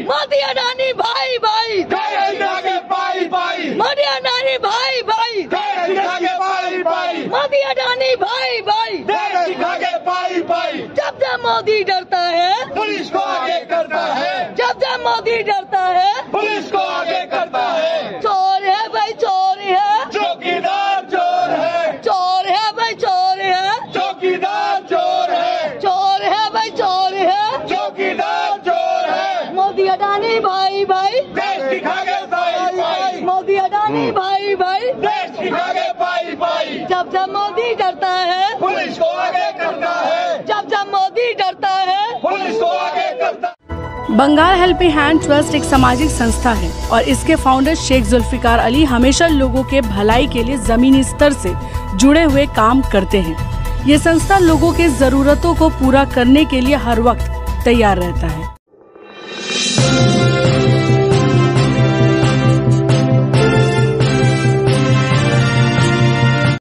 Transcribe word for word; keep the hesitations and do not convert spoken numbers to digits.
मोदी अडानी भाई भाई, जय इंडिया के भाई भाई, मोदी अडानी भाई भाई, जय इंडिया के भाई भाई, मोदी अडानी भाई भाई, जय इंडिया के भाई भाई। जब जब मोदी डरता है पुलिस को आगे करता है, जब जब मोदी डरता है पुलिस को आगे करता है। चोर है भाई चोर है, चौकीदार चोर है, चोर है भाई चोर है, चौकीदार चोर है, चोर है भाई चोर है, चौकीदार चोर है। मोदी अडानी भाई भाई, देश दिखा के भाई भाई, मोदी अडानी भाई भाई, देश दिखा के भाई भाई। जब जब मोदी डरता है पुलिस को आगे करता है, जब जब मोदी डरता है पुलिस को आगे करता है। बंगाल हेल्पिंग हैंड ट्रस्ट एक सामाजिक संस्था है और इसके फाउंडर शेख जुल्फिकार अली हमेशा लोगों के भलाई के लिए जमीनी स्तर से जुड़े हुए काम करते हैं। ये संस्था लोगों के जरूरतों को पूरा करने के लिए हर वक्त तैयार रहता है।